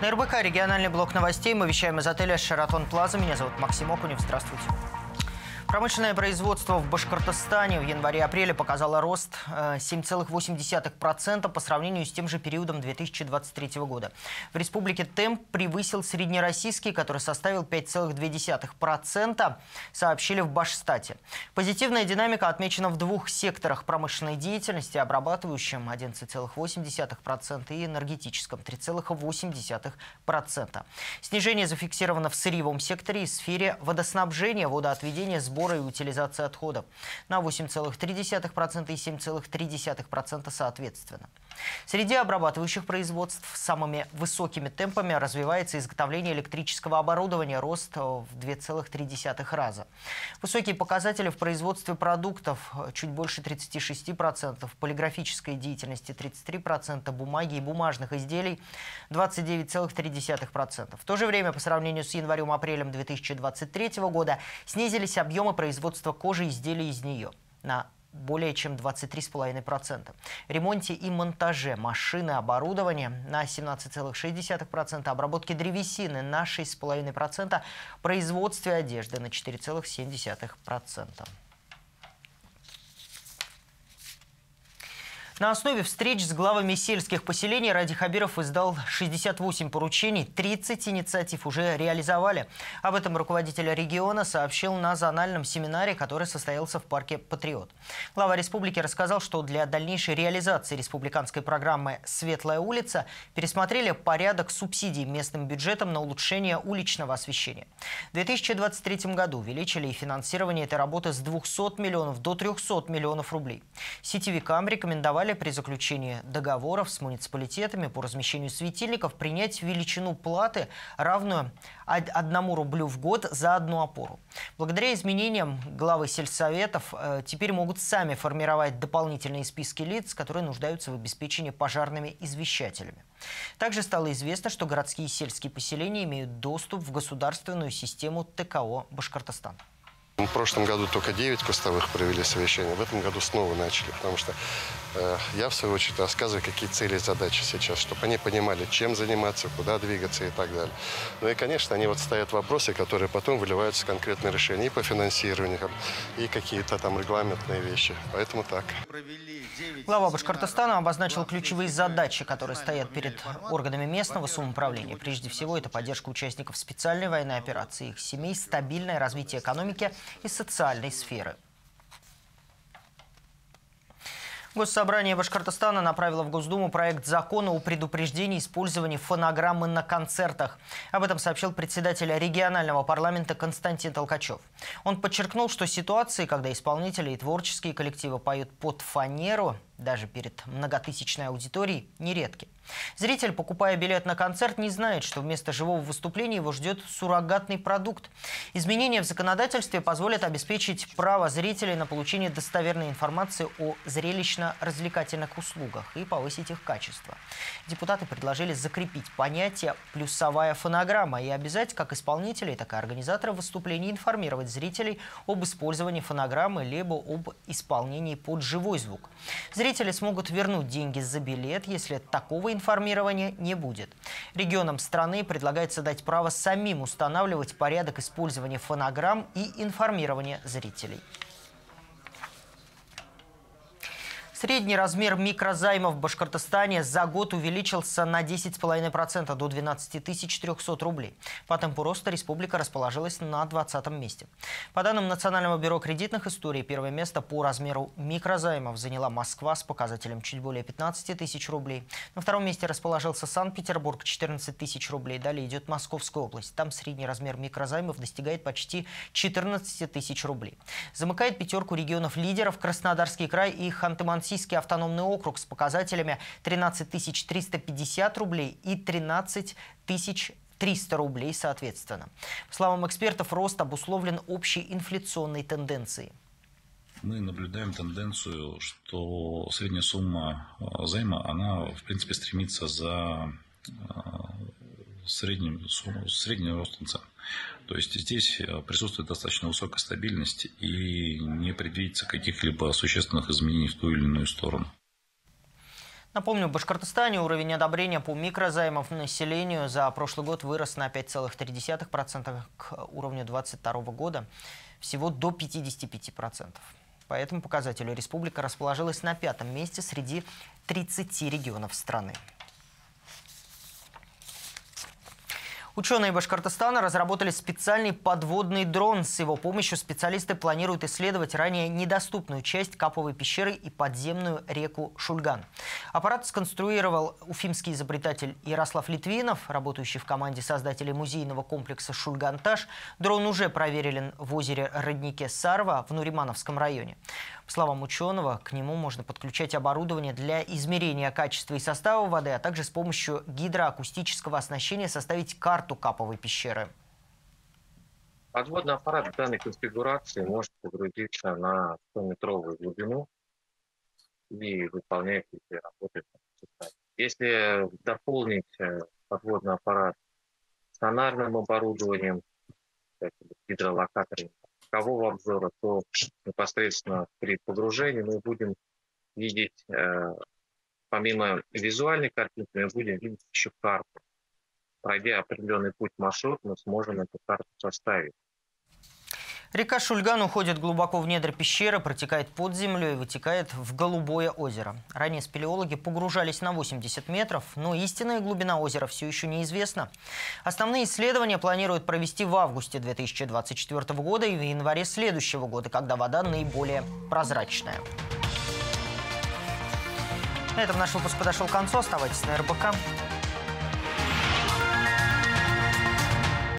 На РБК региональный блок новостей. Мы вещаем из отеля «Шератон Плаза». Меня зовут Максим Окунев. Здравствуйте. Промышленное производство в Башкортостане в январе-апреле показало рост 7,8% по сравнению с тем же периодом 2023 года. В республике темп превысил среднероссийский, который составил 5,2%, сообщили в Башстате. Позитивная динамика отмечена в двух секторах промышленной деятельности: обрабатывающем 11,8% и энергетическом 3,8%. Снижение зафиксировано в сырьевом секторе и сфере водоснабжения, водоотведения, сбора и утилизации отходов на 8,3% и 7,3% соответственно. Среди обрабатывающих производств самыми высокими темпами развивается изготовление электрического оборудования, рост в 2,3 раза. Высокие показатели в производстве продуктов, чуть больше 36%, полиграфической деятельности 33%, бумаги и бумажных изделий 29,3%. В то же время, по сравнению с январем-апрелем 2023 года, снизились объемы производства кожи и изделий из нее на более чем 23,5%. Ремонте и монтаже машины, оборудования на 17,6%, обработке древесины на 6,5%, производстве одежды на 4,7%. На основе встреч с главами сельских поселений Ради Хабиров издал 68 поручений, 30 инициатив уже реализовали. Об этом руководитель региона сообщил на зональном семинаре, который состоялся в парке «Патриот». Глава республики рассказал, что для дальнейшей реализации республиканской программы «Светлая улица» пересмотрели порядок субсидий местным бюджетам на улучшение уличного освещения. В 2023 году увеличили и финансирование этой работы с 200 миллионов до 300 миллионов рублей. Сетевикам рекомендовали при заключении договоров с муниципалитетами по размещению светильников принять величину платы, равную 1 рублю в год за одну опору. Благодаря изменениям главы сельсоветов теперь могут сами формировать дополнительные списки лиц, которые нуждаются в обеспечении пожарными извещателями. Также стало известно, что городские и сельские поселения имеют доступ в государственную систему ТКО Башкортостана. В прошлом году только 9 кустовых провели совещания, в этом году снова начали, потому что я, в свою очередь, рассказываю, какие цели и задачи сейчас, чтобы они понимали, чем заниматься, куда двигаться и так далее. Ну и, конечно, они вот ставят вопросы, которые потом выливаются в конкретные решения и по финансированию, и какие-то там регламентные вещи. Поэтому так. Глава Башкортостана обозначил ключевые задачи, которые стоят перед органами местного самоуправления. Прежде всего, это поддержка участников специальной военной операции, их семей, стабильное развитие экономики и социальной сферы. Госсобрание Башкортостана направило в Госдуму проект закона о предупреждении использования фонограммы на концертах. Об этом сообщил председатель регионального парламента Константин Толкачев. Он подчеркнул, что ситуации, когда исполнители и творческие коллективы поют под фанеру, даже перед многотысячной аудиторией, нередки. Зритель, покупая билет на концерт, не знает, что вместо живого выступления его ждет суррогатный продукт. Изменения в законодательстве позволят обеспечить право зрителей на получение достоверной информации о зрелищно-развлекательных услугах и повысить их качество. Депутаты предложили закрепить понятие «плюсовая фонограмма» и обязать как исполнителей, так и организаторов выступлений информировать зрителей об использовании фонограммы либо об исполнении под живой звук. Зрители смогут вернуть деньги за билет, если такого информирования не будет. Регионам страны предлагается дать право самим устанавливать порядок использования фонограмм и информирования зрителей. Средний размер микрозаймов в Башкортостане за год увеличился на 10,5% до 12 300 рублей. По темпу роста республика расположилась на 20-м месте. По данным Национального бюро кредитных историй, первое место по размеру микрозаймов заняла Москва с показателем чуть более 15 тысяч рублей. На втором месте расположился Санкт-Петербург, 14 тысяч рублей. Далее идет Московская область. Там средний размер микрозаймов достигает почти 14 тысяч рублей. Замыкает пятерку регионов-лидеров Краснодарский край и Ханты-Мансийский автономный округ с показателями 13 350 рублей и 13 300 рублей соответственно. По словам экспертов, рост обусловлен общей инфляционной тенденцией. Мы наблюдаем тенденцию, что средняя сумма займа, она в принципе стремится за средним ростом цен. То есть здесь присутствует достаточно высокая стабильность и не предвидится каких-либо существенных изменений в ту или иную сторону. Напомню, в Башкортостане уровень одобрения по микрозаймам населению за прошлый год вырос на 5,3% к уровню 2022 года, всего до 55%. По этому показателю республика расположилась на 5-м месте среди 30 регионов страны. Ученые Башкортостана разработали специальный подводный дрон. С его помощью специалисты планируют исследовать ранее недоступную часть Каповой пещеры и подземную реку Шульган. Аппарат сконструировал уфимский изобретатель Ярослав Литвинов, работающий в команде создателей музейного комплекса «Шульгантаж». Дрон уже проверили в озере Роднике Сарва в Нуримановском районе. По словам ученого, к нему можно подключать оборудование для измерения качества и состава воды, а также с помощью гидроакустического оснащения составить карту Каповой пещеры. Подводный аппарат в данной конфигурации может погрузиться на 100-метровую глубину и выполнять эти работы. Если дополнить подводный аппарат сонарным оборудованием, гидролокаторами бокового обзора, то непосредственно при погружении мы будем видеть, помимо визуальной картинки, мы будем видеть еще карту. Пройдя определенный путь маршрут, мы сможем эту карту составить. Река Шульган уходит глубоко в недра пещеры, протекает под землей и вытекает в Голубое озеро. Ранее спелеологи погружались на 80 метров, но истинная глубина озера все еще неизвестна. Основные исследования планируют провести в августе 2024 года и в январе следующего года, когда вода наиболее прозрачная. На этом наш выпуск подошел к концу. Оставайтесь на РБК.